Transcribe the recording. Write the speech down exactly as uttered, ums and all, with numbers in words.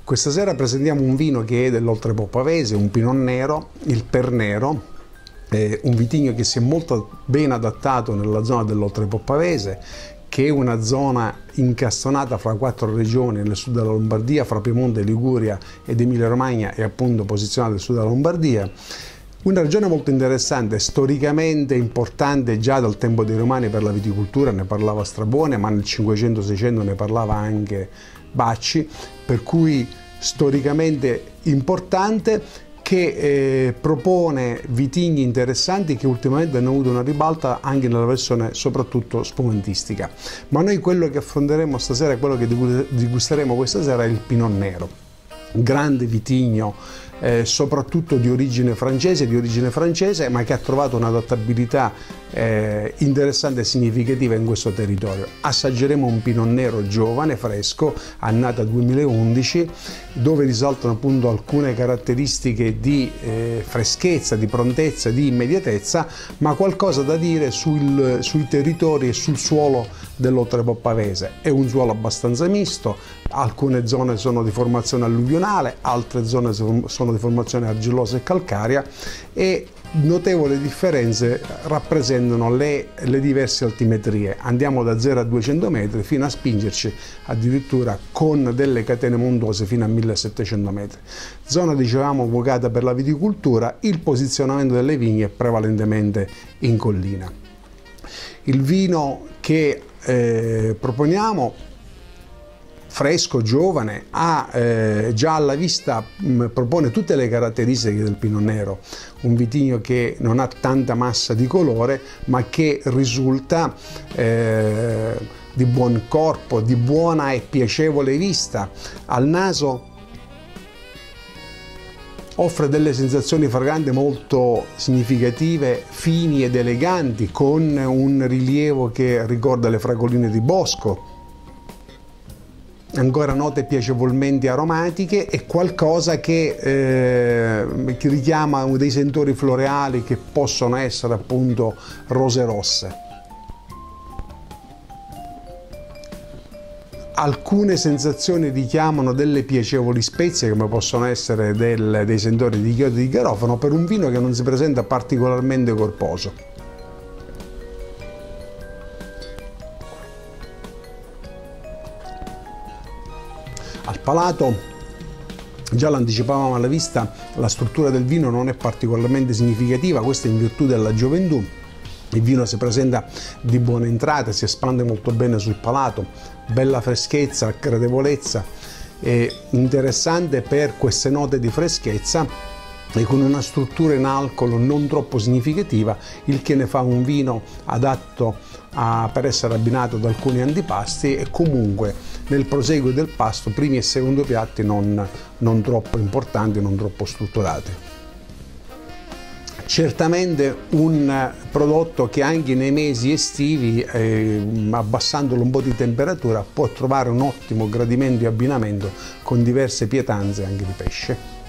Questa sera presentiamo un vino che è dell'Oltrepò Pavese, un Pinot Nero, il Pernero, eh, un vitigno che si è molto ben adattato nella zona dell'Oltrepò Pavese, che è una zona incastonata fra quattro regioni nel sud della Lombardia, fra Piemonte, Liguria ed Emilia Romagna, e appunto posizionata nel sud della Lombardia. Una regione molto interessante, storicamente importante già dal tempo dei Romani per la viticoltura, ne parlava Strabone, ma nel cinquecento seicento ne parlava anche Bacci, per cui storicamente importante, che eh, propone vitigni interessanti che ultimamente hanno avuto una ribalta anche nella versione soprattutto spumantistica. Ma noi quello che affronteremo stasera, quello che degusteremo questa sera, è il Pinot Nero, grande vitigno eh, soprattutto di origine francese, di origine francese, ma che ha trovato un'adattabilità eh, interessante e significativa in questo territorio. Assaggeremo un Pinot Nero giovane, fresco, annata duemilaundici, dove risaltano appunto alcune caratteristiche di eh, freschezza, di prontezza, di immediatezza, ma qualcosa da dire sul, sui territori e sul suolo dell'Oltrepò Pavese. È un suolo abbastanza misto, alcune zone sono di formazione alluvionale, altre zone sono di formazione argillosa e calcarea, e notevoli differenze rappresentano le, le diverse altimetrie. Andiamo da zero a duecento metri fino a spingerci addirittura con delle catene montuose fino a millesettecento metri. Zona, dicevamo, vocata per la viticoltura, il posizionamento delle vigne è prevalentemente in collina. Il vino che eh, proponiamo, fresco, giovane, ha eh, già alla vista, mh, propone tutte le caratteristiche del Pinot Nero, un vitigno che non ha tanta massa di colore, ma che risulta eh, di buon corpo, di buona e piacevole vista. Al naso offre delle sensazioni fragranti molto significative, fini ed eleganti, con un rilievo che ricorda le fragoline di bosco, ancora note piacevolmente aromatiche, e qualcosa che, eh, che richiama dei sentori floreali che possono essere appunto rose rosse. Alcune sensazioni richiamano delle piacevoli spezie, come possono essere del, dei sentori di chiodi di garofano, per un vino che non si presenta particolarmente corposo. Al palato, già l'anticipavamo alla vista, la struttura del vino non è particolarmente significativa, questo in virtù della gioventù. Il vino si presenta di buona entrata, si espande molto bene sul palato, bella freschezza, gradevolezza, è interessante per queste note di freschezza, e con una struttura in alcol non troppo significativa, il che ne fa un vino adatto a, per essere abbinato ad alcuni antipasti, e comunque nel proseguo del pasto primi e secondo piatti non, non troppo importanti, non troppo strutturati. Certamente un prodotto che anche nei mesi estivi, eh, abbassandolo un po' di temperatura, può trovare un ottimo gradimento e abbinamento con diverse pietanze anche di pesce.